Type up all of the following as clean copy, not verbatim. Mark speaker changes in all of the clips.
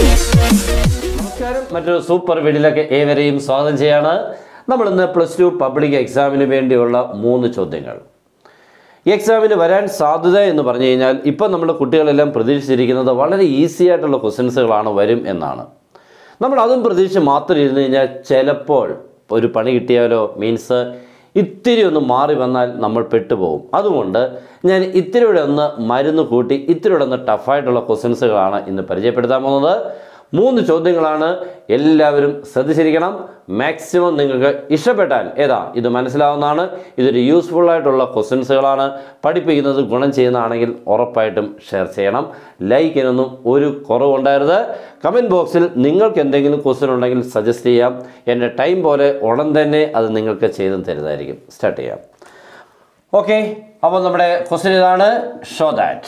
Speaker 1: നമസ്കാരം, മറ്റൊരു സൂപ്പർ വീഡിയോയിലേക്ക് ഏവരെയും സ്വാഗതം ചെയ്യാണ്. നമ്മളിന്ന് +2 പബ്ലിക് എക്സാമിന് വേണ്ടിയുള്ള 3 ചോദ്യങ്ങൾ. ഈ എക്സാമിന് വരാൻ സാധ്യത എന്ന് പറഞ്ഞു കഴിഞ്ഞാൽ ഇപ്പം നമ്മുടെ കുട്ടികളെല്ലാം പ്രതീക്ഷിച്ചിരിക്കുന്നത് വളരെ ഈസി ആയിട്ടുള്ള ക്വസ്റ്റ്യൻസുകളാണ് വരും എന്നാണ്. നമ്മൾ അതും പ്രതീക്ഷിച്ച് മാത്രം ഇരുന്ന് കഴിഞ്ഞാൽ ചിലപ്പോൾ ഒരു പണി കിട്ടിയാലോ, മീൻസ് ഇത്തിരി ഒന്ന് മാറി വന്നാൽ നമ്മൾ പെട്ടുപോകും. അതുകൊണ്ട് ഞാൻ ഇത്തിരിയുടെ ഒന്ന് മരുന്ന് കൂട്ടി ഇത്തിരിയുടെ ഒന്ന് ടഫായിട്ടുള്ള ക്വസ്റ്റ്യൻസുകളാണ് ഇന്ന് പരിചയപ്പെടുത്താൻ പോകുന്നത്. 3 ചോദ്യങ്ങളാണ്. എല്ലാവരും ശ്രദ്ധിച്ചിരിക്കണം. മാക്സിമം നിങ്ങൾക്ക് ഇഷ്ടപ്പെട്ടാൽ ഇത് മനസ്സിലാവുന്നതാണ്. ഇതൊരു യൂസ്ഫുൾ ആയിട്ടുള്ള ക്വസ്റ്റ്യൻസുകളാണ്. പഠിപ്പിക്കുന്നത് ഗുണം ചെയ്യുന്നതാണെങ്കിൽ ഉറപ്പായിട്ടും ഷെയർ ചെയ്യണം. ലൈക്കിനൊന്നും ഒരു കുറവുണ്ടായിരുന്നത്. കമൻറ്റ് ബോക്സിൽ നിങ്ങൾക്ക് എന്തെങ്കിലും ക്വസ്റ്റ്യൻ ഉണ്ടെങ്കിൽ സജസ്റ്റ് ചെയ്യാം. എൻ്റെ ടൈം പോലെ ഉടൻ തന്നെ അത് നിങ്ങൾക്ക് ചെയ്തു തരുന്നതായിരിക്കും. സ്റ്റാർട്ട് ചെയ്യാം. ഓക്കെ, അപ്പോൾ നമ്മുടെ ക്വസ്റ്റ്യൻ ഇതാണ്. Show that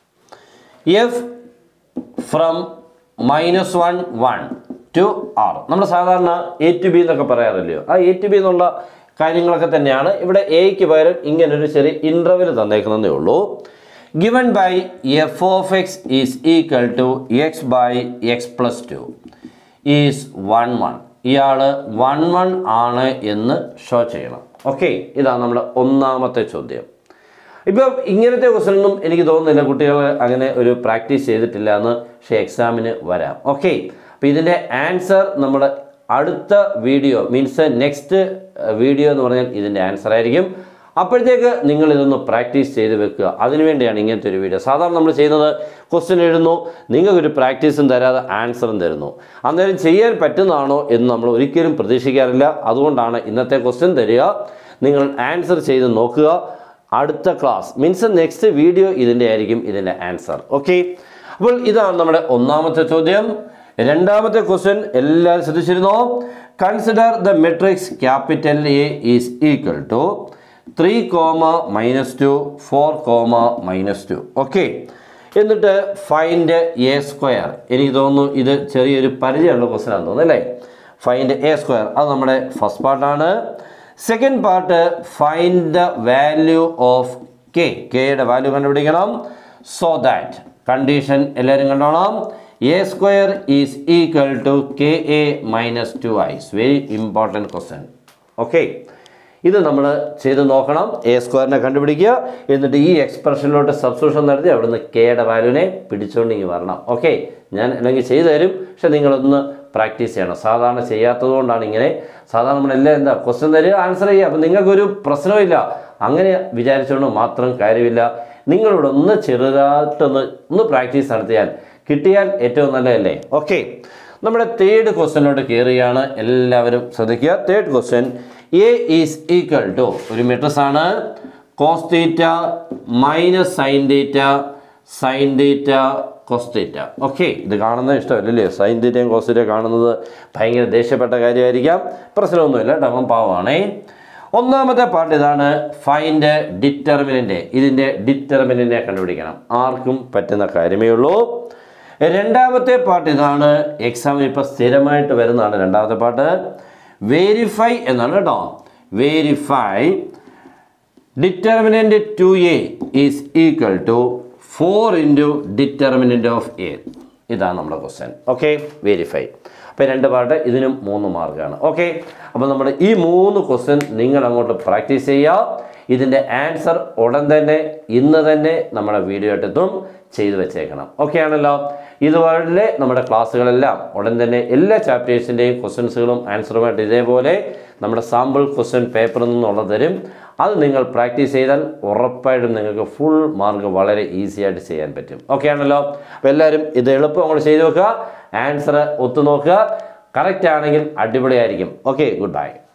Speaker 1: f from -1 1 to r. നമ്മൾ സാധാരണ A to B എന്നൊക്കെ പറയാറില്ലയോ? ആ A to B എന്നുള്ള കാര്യങ്ങളൊക്കെ തന്നെയാണ് ഇവിടെ. എക്ക് പകരം ഇങ്ങനൊരു ചെറിയ ഇൻ്റർവെൽ തന്നേക്കുന്നതേ ഉള്ളൂ. Given by f of x is equal to x by x + 2 is 1 1. ഇയാൾ 1 1 ആണ് എന്ന് ഷോ ചെയ്യണം. ഓക്കെ, ഇതാണ് നമ്മുടെ ഒന്നാമത്തെ ചോദ്യം. ഇപ്പം ഇങ്ങനത്തെ ക്വസ്റ്റ്യനൊന്നും എനിക്ക് തോന്നുന്നില്ല കുട്ടികൾ അങ്ങനെ ഒരു പ്രാക്ടീസ് ചെയ്തിട്ടില്ല എന്ന്. പക്ഷേ എക്സാമിന് വരാം. ഓക്കെ, അപ്പോൾ ഇതിൻ്റെ ആൻസർ നമ്മുടെ അടുത്ത വീഡിയോ, മീൻസ് നെക്സ്റ്റ് വീഡിയോ എന്ന് പറഞ്ഞാൽ ഇതിൻ്റെ ആൻസർ ആയിരിക്കും. അപ്പോഴത്തേക്ക് നിങ്ങൾ ഇതൊന്ന് പ്രാക്ടീസ് ചെയ്ത് വെക്കുക. അതിനുവേണ്ടിയാണ് ഇങ്ങനത്തെ ഒരു വീഡിയോ. സാധാരണ നമ്മൾ ചെയ്യുന്നത് ക്വസ്റ്റ്യൻ എഴുതുന്നു, നിങ്ങൾക്കൊരു പ്രാക്ടീസും തരാതെ ആൻസറും തരുന്നു. അന്നേരം ചെയ്യാൻ പറ്റുന്നതാണോ എന്ന് നമ്മൾ ഒരിക്കലും പ്രതീക്ഷിക്കാറില്ല. അതുകൊണ്ടാണ് ഇന്നത്തെ ക്വസ്റ്റ്യൻ തരിക, നിങ്ങൾ ആൻസർ ചെയ്ത് നോക്കുക. അടുത്ത ക്ലാസ്, മീൻസ് നെക്സ്റ്റ് വീഡിയോ ഇതിൻ്റെ ആയിരിക്കും ഇതിൻ്റെ ആൻസർ. ഓക്കെ, അപ്പോൾ ഇതാണ് നമ്മുടെ ഒന്നാമത്തെ ചോദ്യം. രണ്ടാമത്തെ ക്വസ്റ്റ്യൻ എല്ലാവരും ശ്രദ്ധിച്ചിരുന്നോ? Consider the matrix capital A is equal to 3, -2 4, -2. Okay, എന്നിട്ട് ഫൈൻഡ് A². എനിക്ക് തോന്നുന്നു ഇത് ചെറിയൊരു പരിചയമുള്ള ക്വസ്റ്റ്യൻ ആണെന്ന് തോന്നുന്നു അല്ലേ? ഫൈൻഡ് A², അത് നമ്മുടെ ഫസ്റ്റ് പാർട്ടാണ്. Second part find the value of കെയുടെ വാല്യൂ കണ്ടുപിടിക്കണം. സോ ദാറ്റ് കണ്ടീഷൻ എല്ലാവരും കണ്ടോണം. A² is equal to KA - 2i. Very important question. Okay, ഇത് നമ്മൾ ചെയ്ത് നോക്കണം. A² കണ്ടുപിടിക്കുക, എന്നിട്ട് ഈ എക്സ്പ്രഷനിലോട്ട് സബ്സ്റ്റിറ്റ്യൂഷൻ നടത്തി അവിടുന്ന് കെയുടെ വാല്യൂവിനെ പിടിച്ചുകൊണ്ടെങ്കിൽ വരണം. ഓക്കെ, ഞാൻ അല്ലെങ്കിൽ ചെയ്തു തരും, പക്ഷെ നിങ്ങളൊന്ന് പ്രാക്ടീസ് ചെയ്യണം. സാധാരണ ചെയ്യാത്തത് കൊണ്ടാണ് ഇങ്ങനെ. സാധാരണ നമ്മളെല്ലാം ക്വസ്റ്റ്യൻ തരിക, ആൻസർ ചെയ്യുക. അപ്പം നിങ്ങൾക്കൊരു പ്രശ്നമില്ല. അങ്ങനെ വിചാരിച്ചുകൊണ്ട് മാത്രം കാര്യമില്ല. നിങ്ങളിവിടെ ഒന്ന് ചെറുതായിട്ടൊന്ന് പ്രാക്ടീസ് നടത്തിയാൽ കിട്ടിയാൽ ഏറ്റവും നല്ലതല്ലേ? ഓക്കെ, നമ്മുടെ തേർഡ് ക്വസ്റ്റ്യനിലോട്ട് കയറുകയാണ്. എല്ലാവരും ശ്രദ്ധിക്കുക. Third question, A is equal to ഒരു മെട്രിക്സ് ആണ്. cos θ - sin θ cos θ. ഓക്കെ, ഇത് കാണുന്നത് ഇഷ്ടമല്ലല്ലേ? sin θയും cos θയും കാണുന്നത് ഭയങ്കര ദേഷ്യപ്പെട്ട കാര്യമായിരിക്കാം. പ്രശ്നമൊന്നുമില്ല, ഡബം പാവമാണേ. ഒന്നാമത്തെ പാർട്ട് ഇതാണ്, ഫൈൻഡ് ഡിറ്റർമിനൻ്റ്. ഇതിൻ്റെ ഡിറ്റർമിനൻ്റിനെ കണ്ടുപിടിക്കണം. ആർക്കും പറ്റുന്ന കാര്യമേ ഉള്ളൂ. രണ്ടാമത്തെ പാർട്ട് ഇതാണ്, എക്സാമിൽ ഇപ്പോൾ സ്ഥിരമായിട്ട് വരുന്നതാണ്. രണ്ടാമത്തെ പാർട്ട് വെരിഫൈ എന്നാണ് കേട്ടോ. Verify determinant 2A is equal to 4 × determinant of A. ഇതാണ് നമ്മുടെ ക്വസ്റ്റ്യൻ. Okay, verify. അപ്പോൾ 2 പാർട്ട്, ഇതിനും 3 മാർക്കാണ്. ഓക്കെ, അപ്പോൾ നമ്മുടെ ഈ 3 ക്വസ്റ്റ്യൻ നിങ്ങൾ അങ്ങോട്ട് പ്രാക്ടീസ് ചെയ്യുക. ഇതിൻ്റെ ആൻസർ ഉടൻ തന്നെ ഇന്ന് തന്നെ നമ്മുടെ വീഡിയോ ആയിട്ടെത്തും. ചെയ്തു വെച്ചേക്കണം. ഓക്കെ ആണല്ലോ? ഇതുപോലെ നമ്മുടെ ക്ലാസ്സുകളെല്ലാം ഉടൻ തന്നെ എല്ലാ ചാപ്റ്റേഴ്സിൻ്റെയും ക്വസ്റ്റ്യൻസുകളും ആൻസറുമായിട്ട് ഇതേപോലെ നമ്മുടെ സാമ്പിൾ ക്വസ്റ്റ്യൻ പേപ്പറിൽ നിന്നുള്ളത് തരും. അത് നിങ്ങൾ പ്രാക്ടീസ് ചെയ്താൽ ഉറപ്പായിട്ടും നിങ്ങൾക്ക് ഫുൾ മാർക്ക് വളരെ ഈസി ആയിട്ട് ചെയ്യാൻ പറ്റും. ഓക്കെ ആണല്ലോ? അപ്പോൾ എല്ലാവരും ഇത് എളുപ്പം അങ്ങോട്ട് ചെയ്ത് വെക്കുക. ആൻസർ ഒത്തു നോക്കുക. കറക്റ്റ് ആണെങ്കിൽ അടിപൊളിയായിരിക്കും. Okay, good bye.